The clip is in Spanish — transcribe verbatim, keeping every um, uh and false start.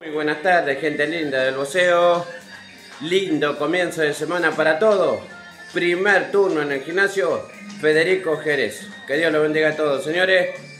Muy buenas tardes, gente linda del boxeo. Lindo comienzo de semana para todos. Primer turno en el gimnasio Federico Jerez. Que Dios lo bendiga a todos, señores.